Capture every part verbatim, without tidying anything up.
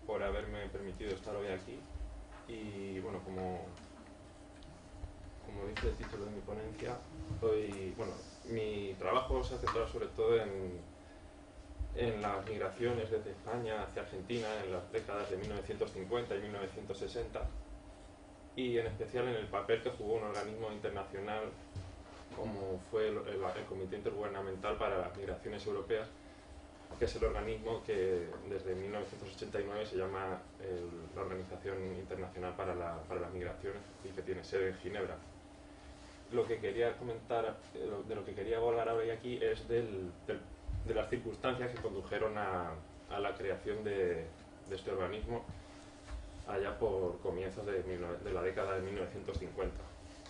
por haberme permitido estar hoy aquí. Y bueno, como, como dice el título de mi ponencia, hoy, bueno, mi trabajo se ha centrado sobre todo en, en las migraciones desde España hacia Argentina en las décadas de mil novecientos cincuenta y mil novecientos sesenta, y en especial en el papel que jugó un organismo internacional como fue el, el, el Comité Intergubernamental para las Migraciones Europeas, que es el organismo que desde mil novecientos ochenta y nueve se llama el, la Organización Internacional para, la, para las Migraciones, y que tiene sede en Ginebra. Lo que quería comentar, de lo que quería hablar ahora y aquí, es del, del, de las circunstancias que condujeron a, a la creación de, de este organismo allá por comienzos de, de la década de mil novecientos cincuenta.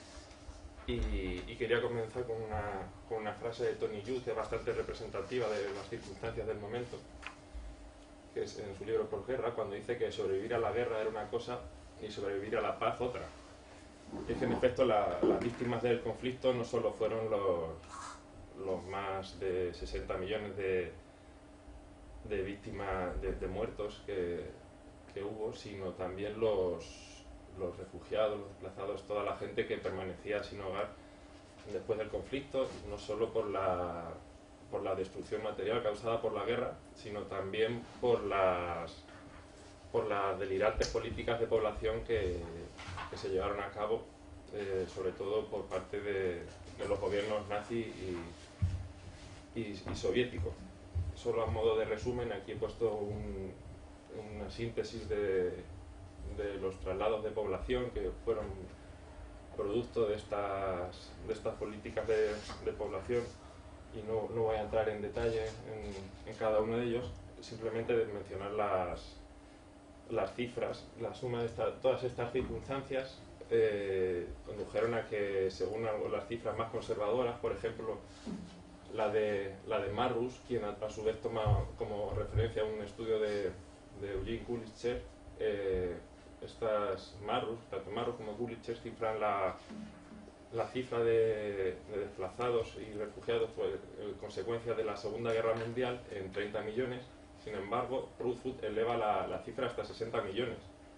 Y, y quería comenzar con una, con una frase de Tony Judt, que es bastante representativa de las circunstancias del momento, que es en su libro Por Guerra, cuando dice que sobrevivir a la guerra era una cosa y sobrevivir a la paz otra. Y es que en efecto la, las víctimas del conflicto no solo fueron los, los más de sesenta millones de, de víctimas, de, de muertos que, que hubo, sino también los los refugiados, los desplazados, toda la gente que permanecía sin hogar después del conflicto, no solo por la, por la destrucción material causada por la guerra, sino también por las, por las delirantes políticas de población que, que se llevaron a cabo, eh, sobre todo por parte de, de los gobiernos nazi y, y, y soviéticos. Solo a modo de resumen, aquí he puesto un, una síntesis de de los traslados de población que fueron producto de estas, de estas políticas de, de población, y no, no voy a entrar en detalle en, en cada uno de ellos, simplemente de mencionar las, las cifras. La suma de esta, todas estas circunstancias eh, condujeron a que, según las cifras más conservadoras, por ejemplo la de, la de Marrus, quien a, a su vez toma como referencia un estudio de, de Eugene Kulitschev, eh, estas Marrus, tanto Marrus como Kulitschev, cifran la, la cifra de, de desplazados y refugiados por en consecuencia de la Segunda Guerra Mundial en treinta millones. Sin embargo, Rutherford eleva la, la cifra hasta sesenta millones.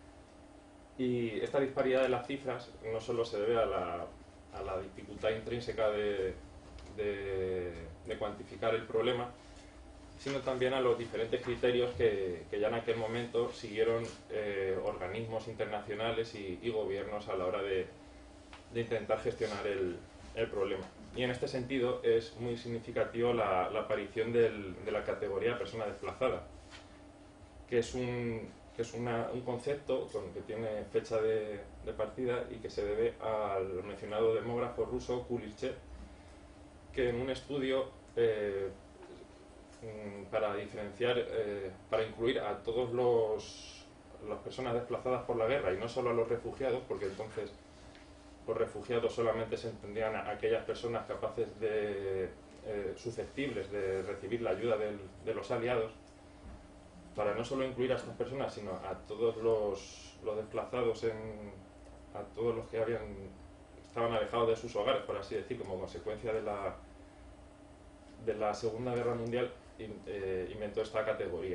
Y esta disparidad de las cifras no solo se debe a la, a la dificultad intrínseca de, de, de cuantificar el problema, sino también a los diferentes criterios que, que ya en aquel momento siguieron eh, organismos internacionales y, y gobiernos a la hora de, de intentar gestionar el, el problema. Y en este sentido es muy significativo la, la aparición del, de la categoría persona desplazada, que es un, que es una, un concepto con, que tiene fecha de, de partida y que se debe al mencionado demógrafo ruso Kulitschev, que en un estudio eh, para diferenciar, eh, para incluir a todos los las personas desplazadas por la guerra y no solo a los refugiados, porque entonces por refugiados solamente se entendían a aquellas personas capaces de eh, susceptibles de recibir la ayuda del, de los aliados. Para no solo incluir a estas personas, sino a todos los, los desplazados, en, a todos los que habían estaban alejados de sus hogares, por así decir, como consecuencia de la de la Segunda Guerra Mundial, eh, inventó esta categoría.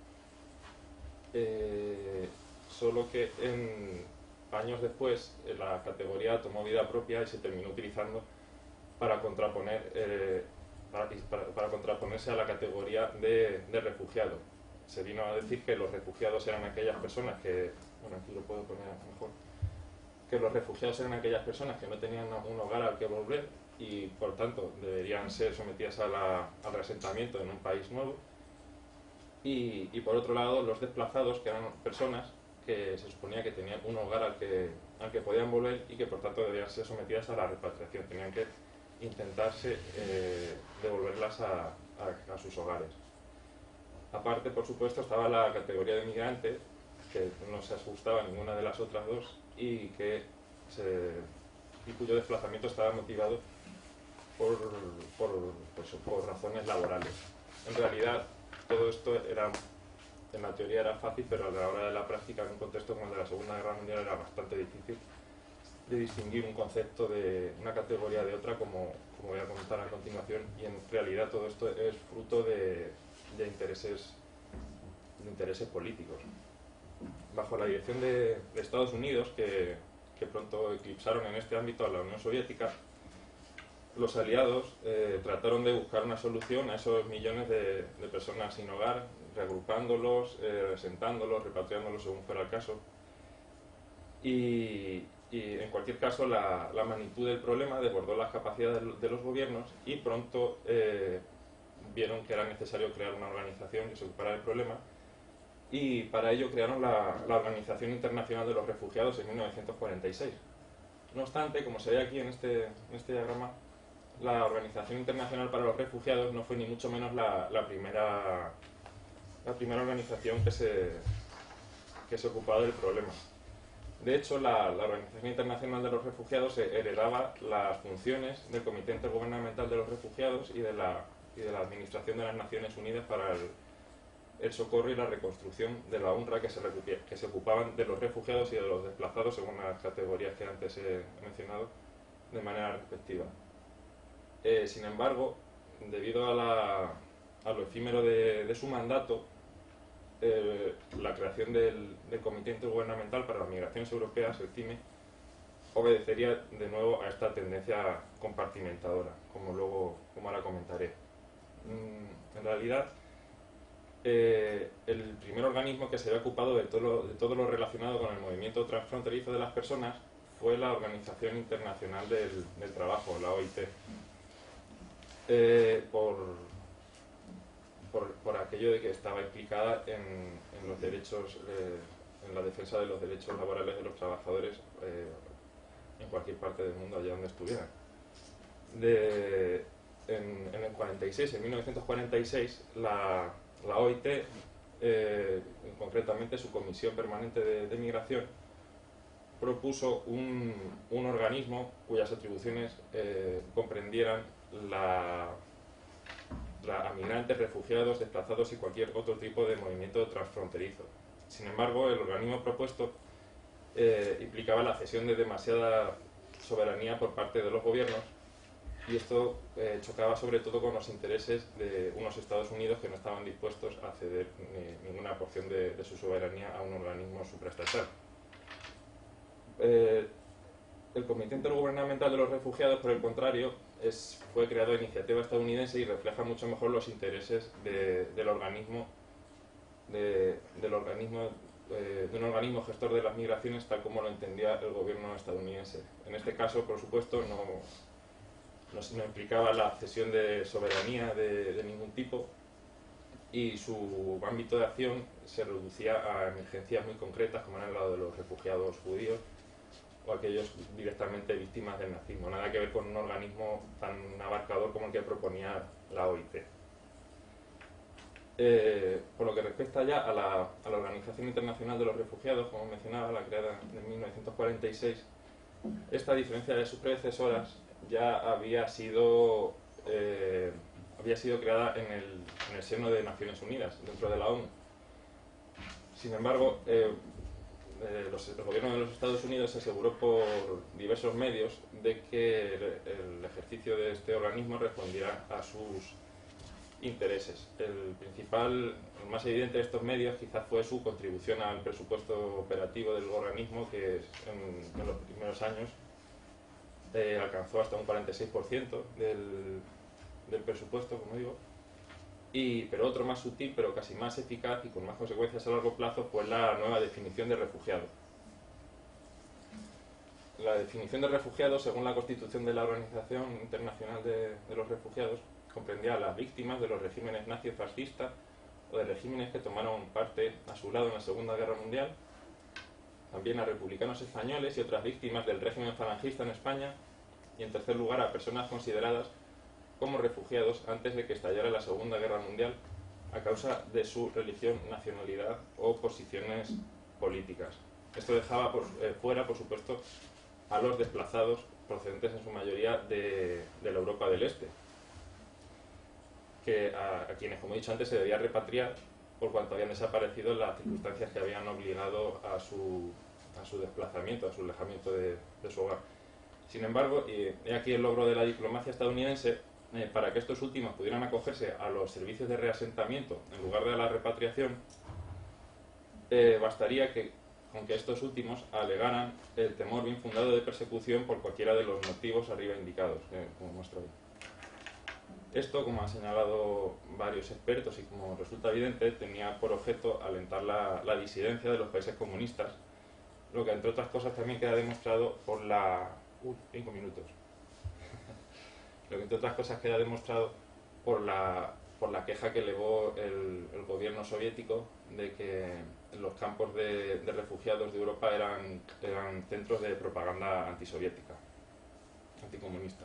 Eh, solo que en, años después eh, la categoría tomó vida propia y se terminó utilizando para contraponer eh, para, para, para contraponerse a la categoría de, de refugiado. Se vino a decir que los refugiados eran aquellas personas que, bueno, aquí lo puedo poner mejor, que los refugiados eran aquellas personas que no tenían un hogar al que volver y por tanto deberían ser sometidas a la, al reasentamiento en un país nuevo, y, y por otro lado los desplazados, que eran personas que se suponía que tenían un hogar al que, al que podían volver y que por tanto deberían ser sometidas a la repatriación, tenían que intentarse eh, devolverlas a, a, a sus hogares. Aparte, por supuesto, estaba la categoría de migrante, que no se ajustaba a ninguna de las otras dos y que se, y cuyo desplazamiento estaba motivado por, por, pues, por razones laborales. En realidad, todo esto era, en la teoría era fácil, pero a la hora de la práctica, en un contexto como el de la Segunda Guerra Mundial, era bastante difícil de distinguir un concepto de una categoría de otra, como, como voy a comentar a continuación, y en realidad todo esto es fruto de, de, intereses, de intereses políticos. bajo la dirección de, de Estados Unidos, que, que pronto eclipsaron en este ámbito a la Unión Soviética, los aliados eh, trataron de buscar una solución a esos millones de, de personas sin hogar, reagrupándolos, eh, resentándolos, repatriándolos según fuera el caso. Y, y en cualquier caso la, la magnitud del problema desbordó las capacidades de, de los gobiernos y pronto eh, vieron que era necesario crear una organización que se ocupara del problema, y para ello crearon la, la Organización Internacional de los Refugiados en mil novecientos cuarenta y seis. No obstante, como se ve aquí en este, en este diagrama, la Organización Internacional para los Refugiados no fue ni mucho menos la, la, primera, la primera organización que se, que se ocupaba del problema. De hecho, la, la Organización Internacional de los Refugiados heredaba las funciones del Comité Intergubernamental de los Refugiados y de la, y de la Administración de las Naciones Unidas para el, el socorro y la reconstrucción de la UNRWA, que se, que se ocupaban de los refugiados y de los desplazados según las categorías que antes he mencionado de manera respectiva. Eh, sin embargo, debido a, la, a lo efímero de, de su mandato, eh, la creación del, del Comité Intergubernamental para las Migraciones Europeas, el CIME, obedecería de nuevo a esta tendencia compartimentadora, como luego, como ahora comentaré. Mm, en realidad, eh, el primer organismo que se había ocupado de todo, lo, de todo lo relacionado con el movimiento transfronterizo de las personas fue la Organización Internacional del, del Trabajo, la O I T. Eh, por, por, por aquello de que estaba implicada en, en los derechos, eh, en la defensa de los derechos laborales de los trabajadores eh, en cualquier parte del mundo, allá donde estuvieran. De, en, en el cuarenta y seis, en mil novecientos cuarenta y seis, la, la O I T, eh, concretamente su Comisión Permanente de, de Migración, propuso un, un organismo cuyas atribuciones eh, comprendieran la, la, a migrantes, refugiados, desplazados y cualquier otro tipo de movimiento transfronterizo. Sin embargo, el organismo propuesto eh, implicaba la cesión de demasiada soberanía por parte de los gobiernos, y esto eh, chocaba sobre todo con los intereses de unos Estados Unidos que no estaban dispuestos a ceder ni, ninguna porción de, de su soberanía a un organismo supraestatal. Eh, el Comité Intergubernamental de los Refugiados, por el contrario, es, fue creado a iniciativa estadounidense y refleja mucho mejor los intereses de, del organismo, de, del organismo eh, de un organismo gestor de las migraciones, tal como lo entendía el gobierno estadounidense. En este caso, por supuesto, no, no, no implicaba la cesión de soberanía de, de ningún tipo, y su ámbito de acción se reducía a emergencias muy concretas, como era el lado de los refugiados judíos o aquellos directamente víctimas del nazismo. Nada que ver con un organismo tan abarcador como el que proponía la O I T. Eh, por lo que respecta ya a la, a la Organización Internacional de los Refugiados, como mencionaba, la creada en mil novecientos cuarenta y seis, esta, a diferencia de sus predecesoras, ya había sido, eh, había sido creada en el, en el seno de Naciones Unidas, dentro de la ONU. Sin embargo, eh, Eh, los, el gobierno de los Estados Unidos se aseguró por diversos medios de que el, el ejercicio de este organismo respondiera a sus intereses. El principal, el más evidente de estos medios quizás fue su contribución al presupuesto operativo del organismo, que en, en los primeros años eh, alcanzó hasta un cuarenta y seis por ciento del, del presupuesto, como digo. Y, pero otro más sutil, pero casi más eficaz y con más consecuencias a largo plazo, fue la nueva definición de refugiado. La definición de refugiado, según la Constitución de la Organización Internacional de, de los Refugiados, comprendía a las víctimas de los regímenes nazi-fascistas o de regímenes que tomaron parte a su lado en la Segunda Guerra Mundial, también a republicanos españoles y otras víctimas del régimen falangista en España, y en tercer lugar a personas consideradas como refugiados antes de que estallara la Segunda Guerra Mundial a causa de su religión, nacionalidad o posiciones políticas. Esto dejaba por, eh, fuera, por supuesto, a los desplazados procedentes en su mayoría de, de la Europa del Este, que a, a quienes, como he dicho antes, se debía repatriar por cuanto habían desaparecido las circunstancias que habían obligado a su, a su desplazamiento, a su alejamiento de, de su hogar. Sin embargo, y he aquí el logro de la diplomacia estadounidense, eh, para que estos últimos pudieran acogerse a los servicios de reasentamiento en lugar de a la repatriación, eh, bastaría que aunque estos últimos alegaran el temor bien fundado de persecución por cualquiera de los motivos arriba indicados, eh, como muestro hoy. Esto, como han señalado varios expertos y como resulta evidente, tenía por objeto alentar la, la disidencia de los países comunistas, lo que entre otras cosas también queda demostrado por la... Uy, cinco minutos. Lo que entre otras cosas queda demostrado por la, por la queja que elevó el, el gobierno soviético de que los campos de, de refugiados de Europa eran, eran centros de propaganda antisoviética, anticomunista.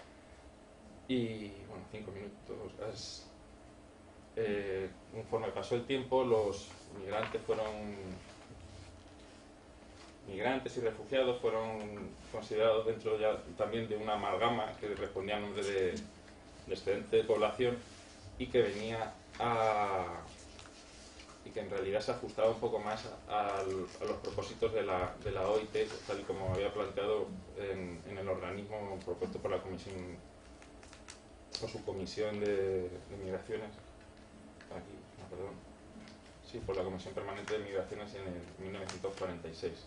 Y bueno, cinco minutos. Es, eh, conforme pasó el tiempo, los migrantes fueron migrantes y refugiados fueron considerados dentro ya también de una amalgama que respondía a nombre de, de excedente de población y que venía a y que en realidad se ajustaba un poco más a, a los propósitos de la, de la O I T, tal y como había planteado en, en el organismo propuesto por la Comisión o su Comisión de, de Migraciones, aquí, no, perdón, sí, por la Comisión Permanente de Migraciones en el mil novecientos cuarenta y seis.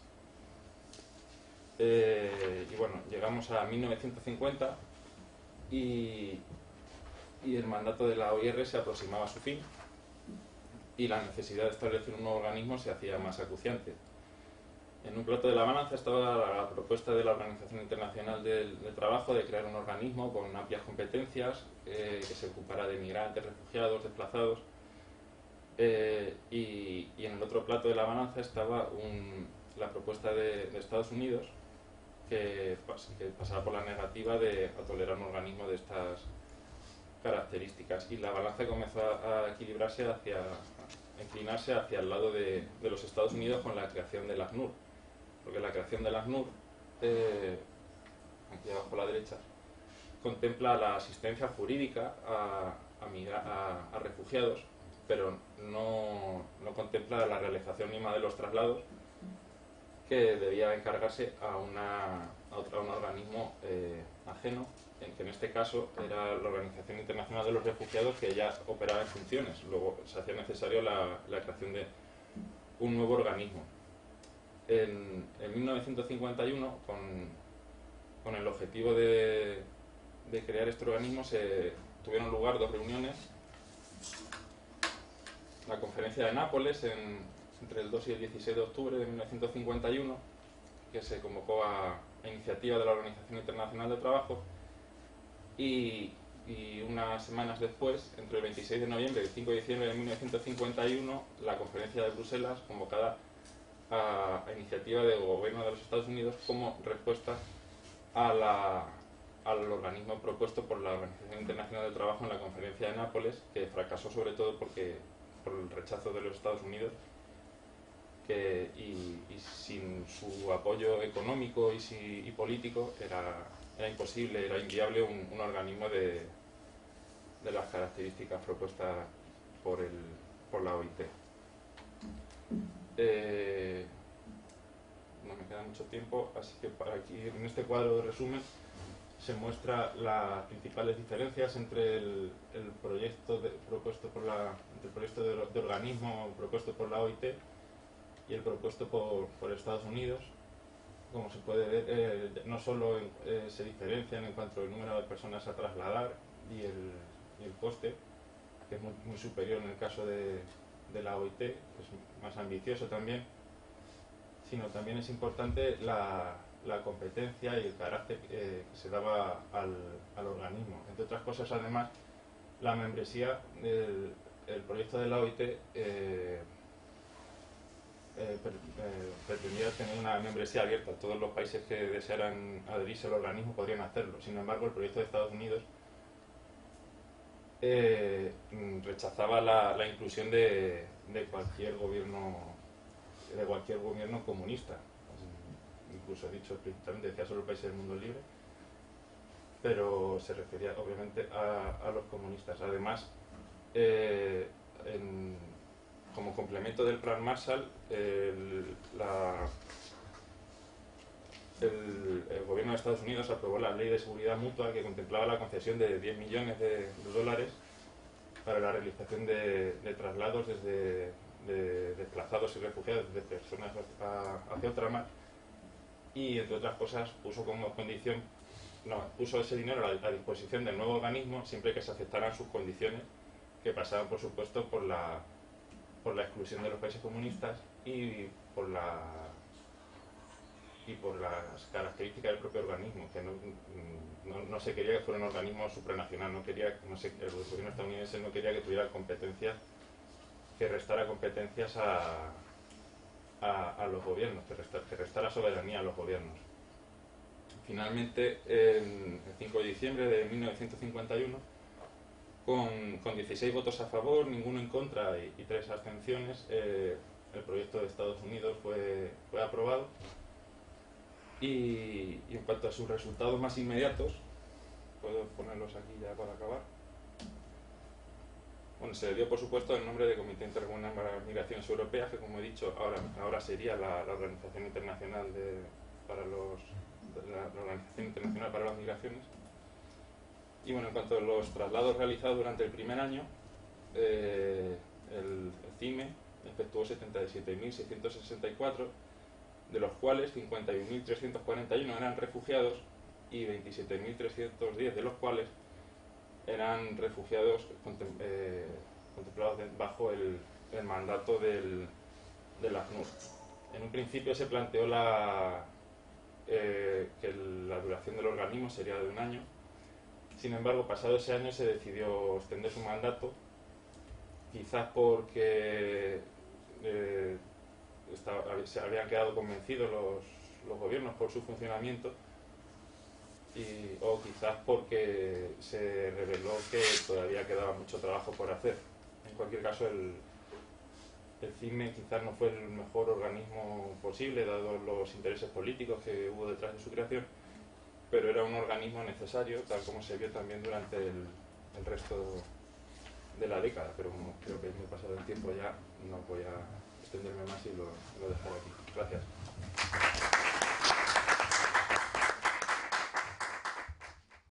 Eh, y bueno, llegamos a mil novecientos cincuenta y, y el mandato de la O I R se aproximaba a su fin y la necesidad de establecer un nuevo organismo se hacía más acuciante. En un plato de la balanza estaba la propuesta de la Organización Internacional del, del Trabajo de crear un organismo con amplias competencias eh, que se ocupara de migrantes, refugiados, desplazados. Eh, y, y en el otro plato de la balanza estaba un, la propuesta de, de Estados Unidos que, que pasaba por la negativa de a tolerar un organismo de estas características, y la balanza comenzó a equilibrarse hacia, a inclinarse hacia el lado de, de los Estados Unidos con la creación del ACNUR, porque la creación del ACNUR, eh, aquí abajo a la derecha, contempla la asistencia jurídica a, a, migra, a, a refugiados, pero no, no contempla la realización misma de los traslados, que debía encargarse a, una, a, otro, a un organismo eh, ajeno, en que en este caso era la Organización Internacional de los Refugiados, que ya operaba en funciones. Luego se hacía necesario la, la creación de un nuevo organismo. En, en mil novecientos cincuenta y uno, con, con el objetivo de, de crear este organismo, se tuvieron lugar dos reuniones. La conferencia de Nápoles en, entre el dos y el dieciséis de octubre de mil novecientos cincuenta y uno, que se convocó a, a iniciativa de la Organización Internacional del Trabajo, y, y unas semanas después, entre el veintiséis de noviembre y el cinco de diciembre de mil novecientos cincuenta y uno, la conferencia de Bruselas, convocada a, a iniciativa del gobierno de los Estados Unidos como respuesta a la, al organismo propuesto por la Organización Internacional del Trabajo en la conferencia de Nápoles, que fracasó sobre todo porque, por el rechazo de los Estados Unidos, que, y, y sin su apoyo económico y, si, y político era, era imposible, era inviable un, un organismo de, de las características propuestas por, el, por la O I T. Eh, no me queda mucho tiempo, así que para aquí, en este cuadro de resumen se muestra las principales diferencias entre el, el proyecto de, propuesto por la, entre el proyecto de, de organismo propuesto por la O I T y el propuesto por, por Estados Unidos. Como se puede ver, eh, no solo eh, se diferencian en cuanto al número de personas a trasladar y el, y el coste, que es muy, muy superior en el caso de, de la O I T, que es más ambicioso también, sino también es importante la, la competencia y el carácter eh, que se daba al, al organismo. Entre otras cosas, además, la membresía del el proyecto de la O I T eh, Eh, per, eh, pretendía tener una membresía abierta. Todos los países que desearan adherirse al organismo podrían hacerlo. Sin embargo, el proyecto de Estados Unidos eh, rechazaba la, la inclusión de, de cualquier gobierno de cualquier gobierno comunista. Incluso dicho explícitamente, decía solo países del mundo libre, pero se refería obviamente a, a los comunistas. Además, eh, en como complemento del Plan Marshall, el, la, el, el gobierno de Estados Unidos aprobó la Ley de Seguridad Mutua, que contemplaba la concesión de diez millones de, de dólares para la realización de, de traslados desde, de desplazados y refugiados, de personas hacia ultramar, y entre otras cosas puso como condición, no, puso ese dinero a disposición del nuevo organismo siempre que se aceptaran sus condiciones, que pasaban por supuesto por la, por la exclusión de los países comunistas y por la y por las características del propio organismo, que no, no, no se quería que fuera un organismo supranacional, no quería, no se, el gobierno estadounidense no quería que tuviera competencias, que restara competencias a, a, a los gobiernos, que restara, que restara soberanía a los gobiernos. Finalmente, el cinco de diciembre de mil novecientos cincuenta y uno, con, con dieciséis votos a favor, ninguno en contra y, y tres abstenciones, eh, el proyecto de Estados Unidos fue, fue aprobado. Y, y en cuanto a sus resultados más inmediatos, puedo ponerlos aquí ya para acabar. Bueno, se le dio por supuesto el nombre de Comité Intergubernamental para las Migraciones Europeas, que como he dicho, ahora, ahora sería la, la Organización Internacional de, para los, la, la Organización Internacional para las Migraciones. Y bueno, en cuanto a los traslados realizados durante el primer año, eh, el, el C I M E efectuó setenta y siete mil seiscientos sesenta y cuatro, de los cuales cincuenta y un mil trescientos cuarenta y uno eran refugiados y veintisiete mil trescientos diez de los cuales eran refugiados eh, contemplados bajo el, el mandato del, del ACNUR. En un principio se planteó la, eh, que la duración del organismo sería de un año. Sin embargo, pasado ese año se decidió extender su mandato, quizás porque eh, Estaba, se habían quedado convencidos los, los gobiernos por su funcionamiento, y, o quizás porque se reveló que todavía quedaba mucho trabajo por hacer. En cualquier caso, el, el C I M E quizás no fue el mejor organismo posible, dado los intereses políticos que hubo detrás de su creación, pero era un organismo necesario, tal como se vio también durante el, el resto de la década. Pero como creo que me he pasado el tiempo ya, no voy a extenderme más y lo, lo dejaré aquí. Gracias.